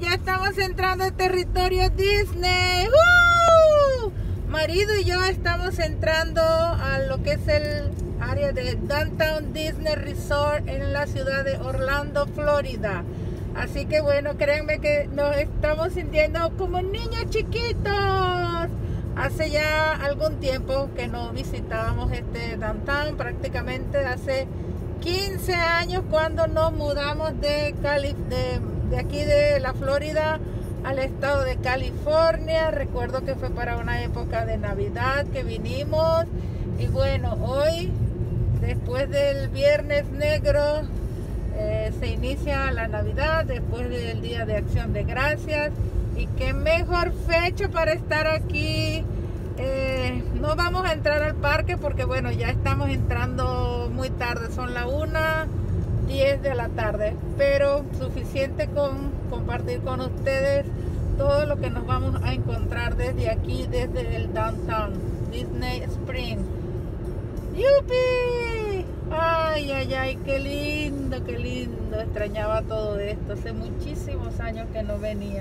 ya estamos entrando al territorio Disney. Marido y yo estamos entrando a lo que es el área de Downtown Disney Resort en la ciudad de Orlando, Florida. Así que bueno, créanme que nos estamos sintiendo como niños chiquitos. Hace ya algún tiempo que no visitábamos este downtown, prácticamente hace 15 años cuando nos mudamos de aquí de la Florida al estado de California. Recuerdo que fue para una época de Navidad que vinimos. Y bueno, hoy, después del Viernes Negro, se inicia la Navidad, después del Día de Acción de Gracias. Y qué mejor fecha para estar aquí. No vamos a entrar al parque porque bueno, ya estamos entrando muy tarde, son las 1:10 de la tarde, pero suficiente con compartir con ustedes todo lo que nos vamos a encontrar desde aquí, desde el Downtown Disney Springs. ¡Yupi! Ay, ay, ay, qué lindo, qué lindo. Extrañaba todo esto, hace muchísimos años que no venía.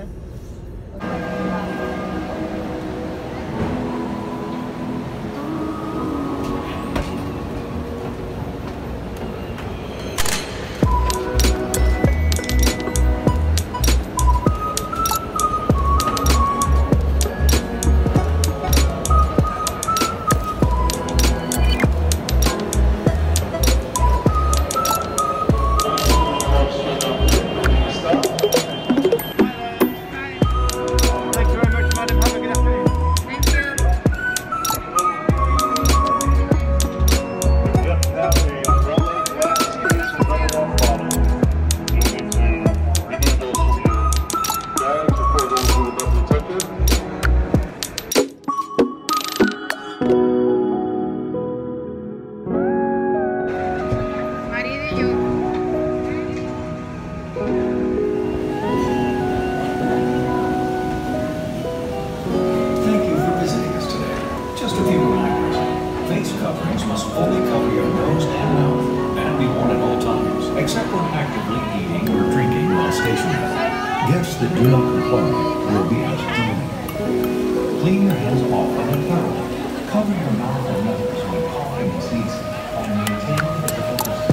Except when actively eating or drinking while stationary. Guests that do not comply will be asked to leave. Clean your hands often and thoroughly. Cover your mouth and nose when coughing and sneezing, and maintain physical distancing.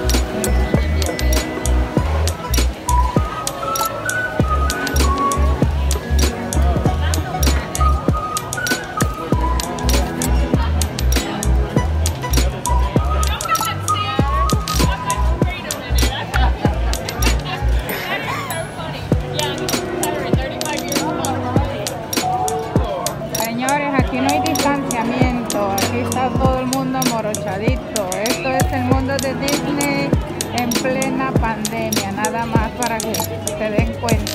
Aquí no hay distanciamiento, aquí está todo el mundo amorochadito. Esto es el mundo de Disney en plena pandemia, nada más para que se den cuenta.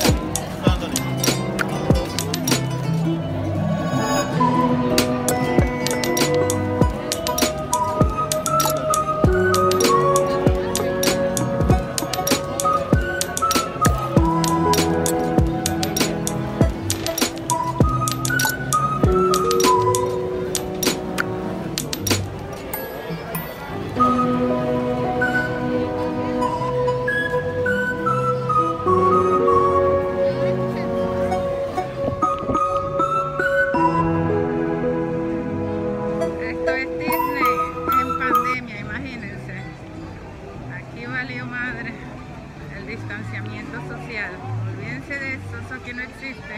Distanciamiento social, olvídense de eso aquí no existe.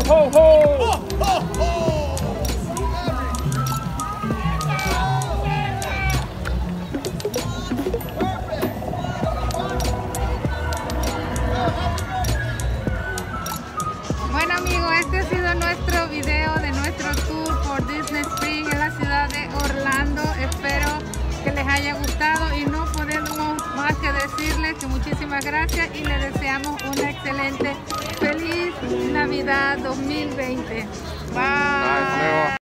ho, ho! Bueno amigos, este ha sido nuestro video de nuestro tour por Disney Springs en la ciudad de Orlando. Espero que les haya gustado y no podemos más que decirles que muchísimas gracias y les deseamos una excelente, feliz Navidad 2020. Bye.